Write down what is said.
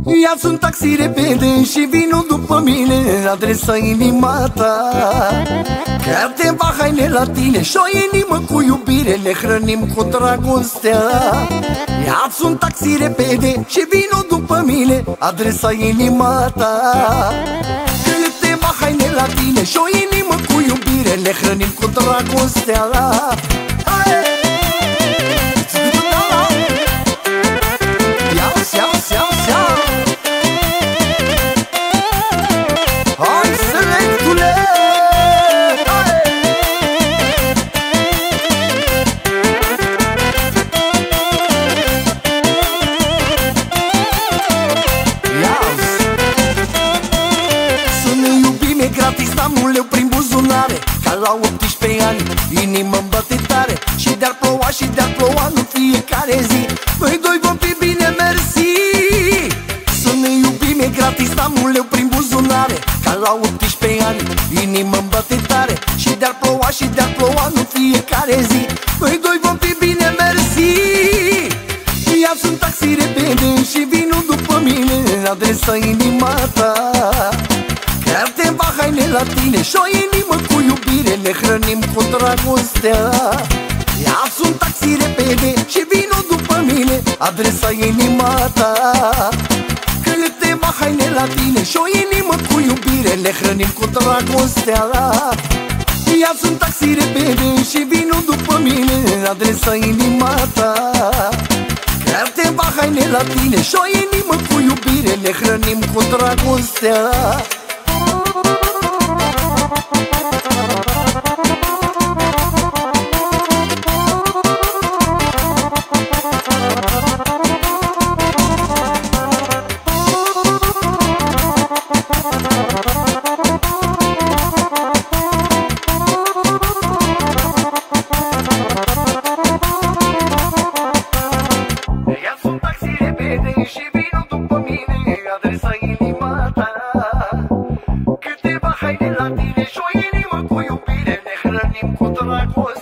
Ia-ți un taxi repede și vino după mine, adresa inima ta. Chiar te va haine la tine și o inimă cu iubire, ne hrănim cu dragostea. Ia-ți un taxi repede și vino după mine, adresa inima ta. Chiar te va haine la tine și o inimă cu iubire, ne hrănim cu dragostea. Gratis am leu prin buzunare, ca la 18 ani, inimă-mi bate tare. Și de-ar ploua și de-ar ploua în fiecare zi, noi doi vom fi bine, mersi. Să ne iubim, e gratis, am un leu prin buzunare, ca la 18 ani, inimă-mi bate tare. Și de-ar ploua și de-ar ploua în fiecare zi, noi doi vom fi bine, mersi. Ia-ți un taxi repede și vino după mine, adresa inima ta. Chiar te va haine la tine și o inimă cu iubire, ne hrănim cu dragostea. Ia-ți un taxi repede și vino după mine, adresa inima ta. Când te va haine la tine și o inimă cu iubire, ne hrănim cu dragostea. Ia-ți un taxi repede și vino după mine, adresa inima ta. Chiar te va haine la tine și o inimă cu iubire, ne hrănim cu dragostea. Ia-ți un taxi repede și vino după mine, adresa inima ta. Câteva haine la tine și o inimă cu iubire, ne hrănim cu dragoste.